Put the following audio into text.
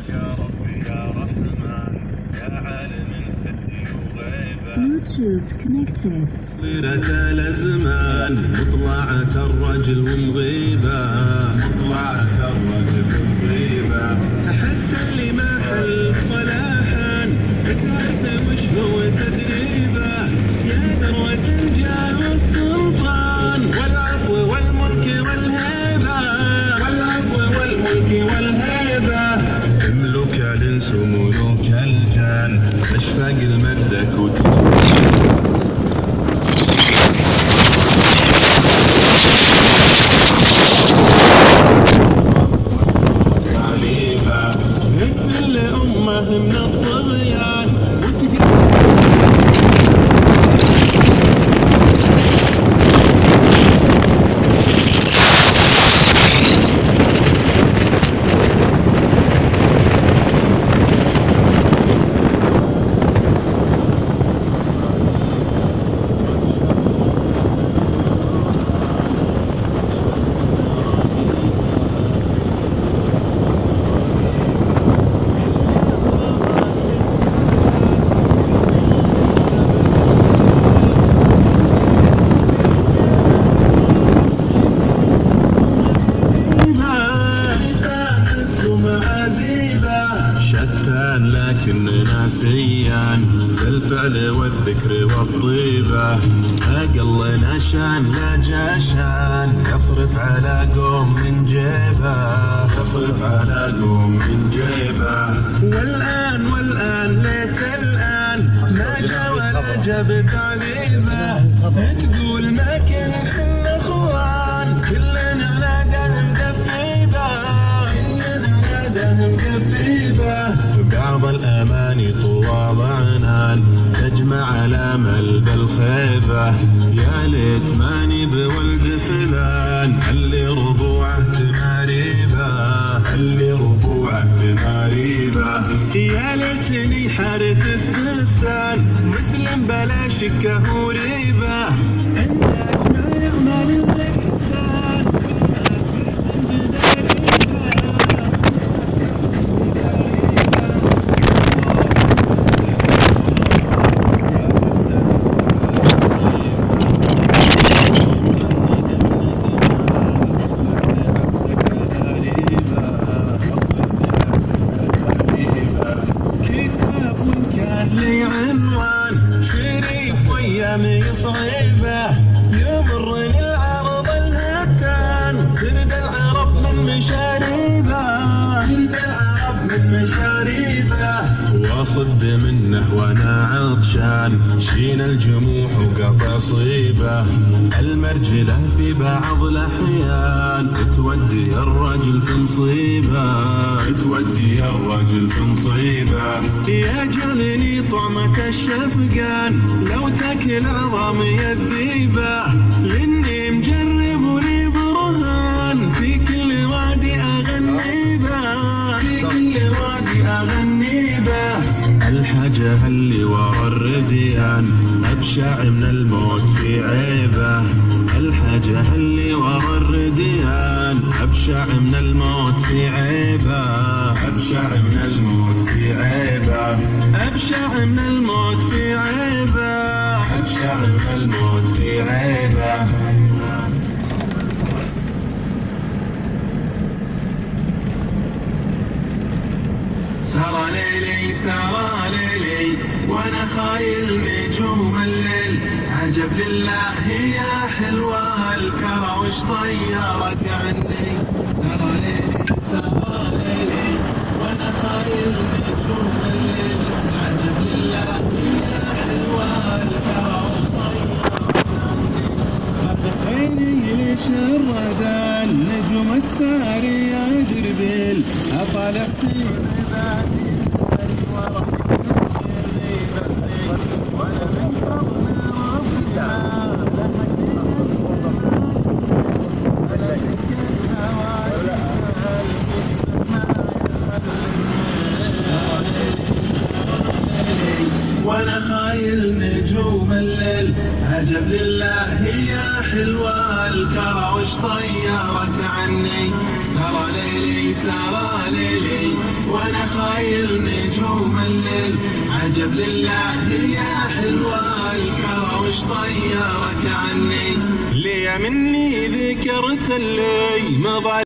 يا ربي يا رحمن يا عالم سدي وغيبه. Bluetooth connected. طيرة الأزمان مطلعة الرجل ومغيبة، مطلعة الرجل ومغيبة. حتى اللي ما حل ولا حان تعرف وش هو تدريبه. يا ذروة الجاه والسلطان والعفو والملك والهيبة، والعفو والملك والهيبة. ملوك الإنس وملوك الجان أشفاق المدك من الطغيان لكننا سيان بالفعل والذكر والطيبة. أقلنا شان لا جاشان يصرف على قوم من جيبه، يصرف على قوم من جيبه. والآن ليت الآن ما جا ولا جاب تعذيبه. تقول ما كنا اخوان كلنا نادهم قفيبه، كلنا نادهم قفيبه. بعض الأماني طوال عنان تجمع الأمل بالخيبة. يا ليت ماني بولد فلان اللي ربوعه تماريبه، اللي ربوعه تماريبه. يا ليتني حارث في بستان مسلم بلا شكه وريبه. الناس ما يعمل الإحسان صعيبة. يمرني العرض الهتان ترد العرب من مشاريبه، ترد العرب من مشاريبه. واصد منه وانا عطشان شين الجموح وقطع صيبه. المرجله في بعض الاحيان تودي الرجل في مصيبه، تودي الرجل في مصيبه. يجلني طعمة الشفقان لو تاكل عظامي الذيبه. لاني مجرب ولي برهان في كل وادي اغني به، في كل وادي اغني به. الحاجة اللي ورا الرديان أبشع من الموت في عيبه. الحاجة اللي ورا الرديان أبشع من الموت في عيبه، أبشع من الموت في عيبه. أبشع من الموت في عيبه، أبشع من الموت في عيبه. سرى ليلي سرى ليلي وانا خايل نجوم الليل. عجب لله يا حلوة الكرى وش طيرك عني. سرى ليلي سرى ليلي وانا خايل نجوم الليل. عجب لله يا حلوة الكرى وش طيرك عني. غابت عيني ليش الردان نجوم الساري يا دربيل. أطالع في عبادي ورا وانا من فضل ربنا وانا خايف خايل نجوم الليل عجب لله يا حلوة الكرى وش طيرك عني سرى ليلي سرى ليلي وانا خايل نجوم الليل عجب لله يا حلوة الكرى وش طيرك عني لي مني ذكرت اللي مضى